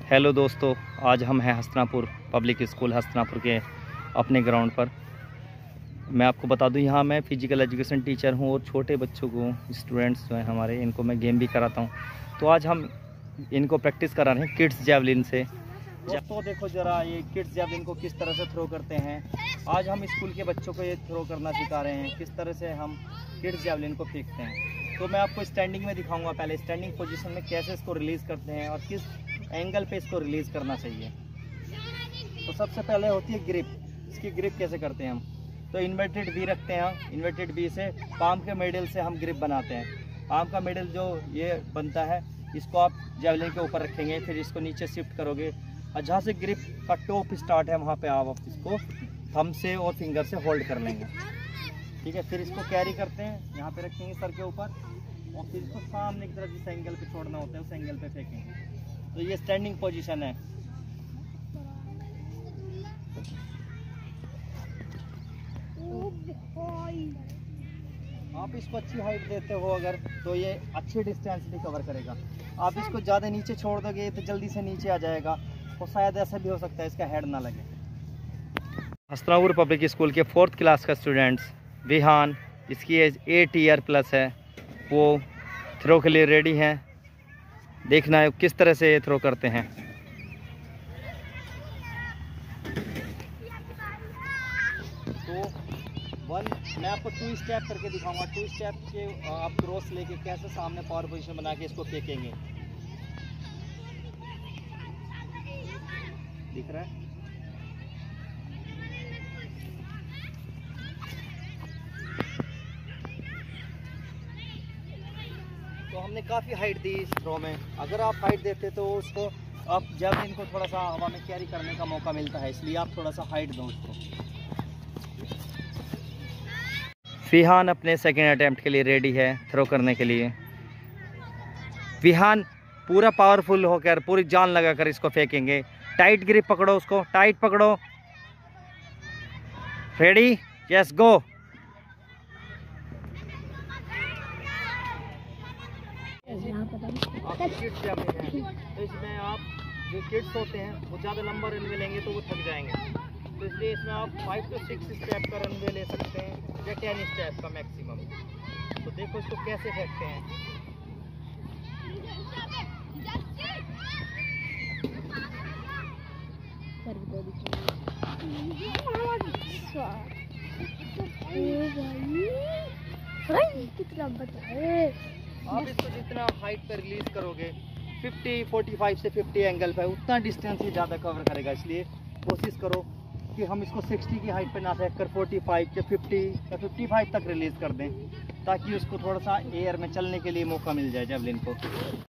Hello दोस्तों, आज हम हैं हसनापुर पब्लिक स्कूल हसनापुर के अपने ग्राउंड पर। मैं आपको बता दूं, यहाँ मैं फ़िज़िकल एजुकेशन टीचर हूँ और छोटे बच्चों को, स्टूडेंट्स जो हैं हमारे, इनको मैं गेम भी कराता हूँ। तो आज हम इनको प्रैक्टिस करा रहे हैं किड्स जैवलिन से। दोस्तों देखो ज़रा, ये किड्स जैवलिन को किस तरह से थ्रो करते हैं। आज हम स्कूल के बच्चों को ये थ्रो करना सिखा रहे हैं, किस तरह से हम किड्स जैवलिन को फेंकते हैं। तो मैं आपको स्टैंडिंग में दिखाऊंगा, पहले स्टैंडिंग पोजीशन में कैसे इसको रिलीज़ करते हैं और किस एंगल पे इसको रिलीज़ करना चाहिए। तो सबसे पहले होती है ग्रिप। इसकी ग्रिप कैसे करते हैं हम, तो इन्वर्टेड वी रखते हैं हम। इन्वर्टेड वी से पाम के मिडल से हम ग्रिप बनाते हैं। पाम का मिडल जो ये बनता है, इसको आप जैवलिन के ऊपर रखेंगे, फिर इसको नीचे शिफ्ट करोगे और जहाँ से ग्रिप का टॉप स्टार्ट है वहाँ पे आप इसको थंब से और फिंगर से होल्ड कर लेंगे। ठीक है, फिर इसको कैरी करते हैं, यहाँ पे रखेंगे सर के ऊपर और फिर इसको सामने की तरफ जिस एंगल पे छोड़ना होता है उस एंगल पे फेंकेंगे। तो ये स्टैंडिंग पोजीशन है। आप इसको अच्छी हाइट देते हो अगर, तो ये अच्छी डिस्टेंस भी कवर करेगा। आप इसको ज़्यादा नीचे छोड़ दोगे तो जल्दी से नीचे आ जाएगा, तो शायद ऐसा भी हो सकता है इसका हेड ना लगे। हसनापुर पब्लिक स्कूल के 4th क्लास का स्टूडेंट्स विहान, इसकी एज 8 ईयर प्लस है, वो थ्रो के लिए रेडी हैं। देखना है किस तरह से ये थ्रो करते हैं। तो मैं आपको 2 स्टेप करके दिखाऊंगा। 2 स्टेप के आप क्रॉस लेके कैसे सामने पावर पोजीशन बना के इसको फेंकेंगे। दिख रहा है? तो हमने काफ़ी हाइट दी इस थ्रो में। अगर आप हाइट देते तो उसको आप जब इनको थोड़ा सा हवा में कैरी करने का मौका मिलता है, इसलिए आप थोड़ा सा हाइट दो उसको। विहान अपने सेकेंड अटेम्प्ट के लिए रेडी है थ्रो करने के लिए। विहान पूरा पावरफुल होकर, पूरी जान लगाकर इसको फेंकेंगे। टाइट ग्रिप पकड़ो, उसको टाइट पकड़ो। Ready, yes go. आप किड्स जैवलिन है, तो इसमें आप जो किड्स होते हैं वो ज़्यादा लंबा रनवे लेंगे तो वो थक जाएंगे। तो इसलिए इसमें आप 5 से 6 स्टेप का रनवे ले सकते हैं या 10 स्टेप का मैक्सिमम। तो देखो इसको कैसे फेंकते हैं। आप इसको जितना हाइट पर रिलीज करोगे, 45 से 50 एंगल पर, उतना डिस्टेंस ही ज़्यादा कवर करेगा। इसलिए कोशिश करो कि हम इसको 60 की हाइट पर ना फेंक कर 45 या 50 या 55 तक रिलीज़ कर दें, ताकि उसको थोड़ा सा एयर में चलने के लिए मौका मिल जाए जैवलिन को।